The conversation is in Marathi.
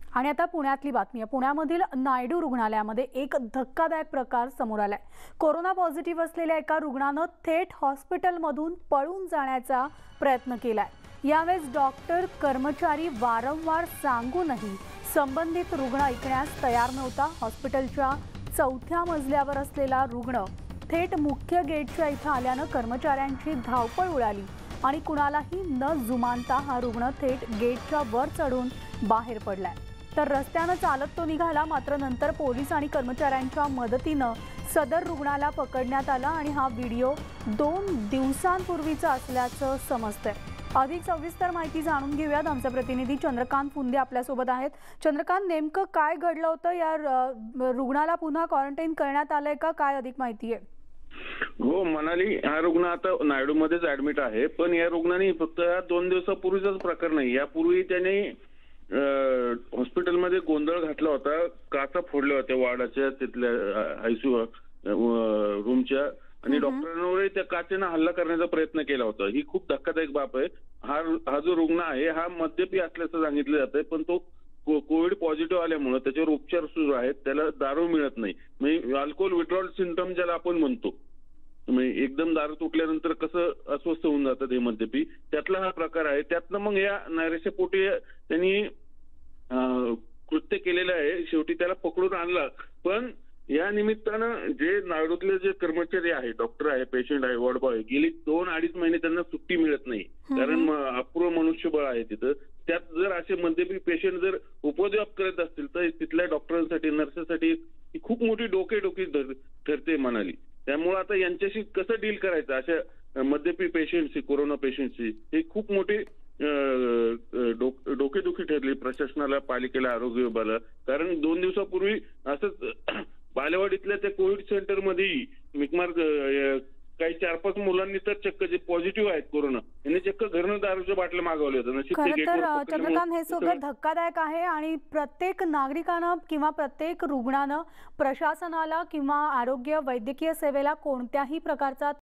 आणि आता पुण्यातली बातमी आहे। पुण्यामधील नायडू रुग्णालयामध्ये एक धक्कादायक प्रकार समोर आलाय। कोरोना पॉझिटिव्ह असलेल्या एका रुग्णानं थेट हॉस्पिटलमधून पळून जाण्याचा प्रयत्न केलाय। यावेळेस डॉक्टर कर्मचारी वारंवार सांगूनही संबंधित रुग्ण ऐकण्यास तयार नव्हता। हॉस्पिटलच्या 4थ्या मजल्यावर असलेला रुग्ण थेट मुख्य गेटच्या इथं आल्यानं कर्मचाऱ्यांची धावपळ उडाली आणि कुणालाही न जुमानता हा रुग्ण थेट गेटच्या वर चढून बाहेर पडलाय। तर रस्त्याने चालत तो निघाला, मात्र नंतर पोलीस आणि कर्मचाऱ्यांच्या मदतीने सदर रुग्णाला पकडण्यात आला आणि हा व्हिडिओ 2 दिवसांपूर्वीचा असल्याचं समजतंय। अधिक सविस्तर माहिती जाणून घेऊयात। आमचे प्रतिनिधी चंद्रकांत फुंदे आपल्या सोबत आहेत। चंद्रकांत, नेमकं काय घडलं होतं? या रुग्णाला पुन्हा क्वारंटाईन करण्यात आलंय का? काय अधिक माहिती आहे? हो मनाली, हा रुग्ण आता नायडू मध्येच ऍडमिट आहे। पण या रुग्णाने फक्त 2 दिवसापूर्वीचाच प्रकार नाही, यापूर्वी त्याने हॉस्पिटलमध्ये गोंधळ घातला होता। काचा फोडल्या होत्या वार्डाच्या, तिथल्या आयसीयू रूमच्या, आणि डॉक्टरांवर त्या काचेने हल्ला करण्याचा प्रयत्न केला होता। ही खूप धक्कादायक बाब आहे। हा जो रुग्ण आहे हा मद्यपी असल्याचं सांगितलं जातंय, पण तो कोविड पॉझिटिव्ह आल्यामुळे त्याच्यावर उपचार सुरू आहेत। त्याला दारू मिळत नाही, म्हणजे अल्कोहोल विड्रॉल सिम्पटम ज्याला आपण म्हणतो, म्हणजे एकदम दारू तुटल्यानंतर कसं अस्वस्थ होऊन जातात हे मद्यपी, त्यातला हा प्रकार आहे। त्यातनं मग या नैराश्यपोटी त्यांनी कृत्य केलेलं आहे। शेवटी त्याला पकडून आणला। पण या निमित्तानं जे नायडूतले जे कर्मचारी आहे, डॉक्टर आहे, पेशंट आहे, वॉर्ड बॉय, गेली 2-2.5 महिने त्यांना सुट्टी मिळत नाही, कारण अपूर्व मनुष्यबळ आहे तिथं। त्यात जर असे मद्यपी पेशंट जर उपद्व्याप करत असतील तर तिथल्या डॉक्टरांसाठी, नर्सेससाठी खूप मोठी डोकेदुखी ठरते म्हणाली। त्यामुळे आता यांच्याशी कसं डील करायचं अशा मद्यपी पेशंटशी, कोरोना पेशंटशी, हे खूप मोठी डोकेदुखी ठरली प्रशासनाला, पालिकेला, आरोग्य विभागाला। कारण 2 दिवसापूर्वी असंच बालेवाडीतल्या त्या कोविड सेंटरमध्ये मिकमार काही 4-5 मुलांनी तर चक्क जे पॉझिटिव्ह आहेत कोरोना, यांनी चक्क घरनं दारूच्या बाटल्या मागवल्या होत्या। खरं तर चंद्रकांत, हे सगळं धक्कादायक आहे आणि प्रत्येक नागरिकानं किंवा प्रत्येक रुग्णानं प्रशासनाला किंवा आरोग्य वैद्यकीय सेवेला कोणत्याही प्रकारचा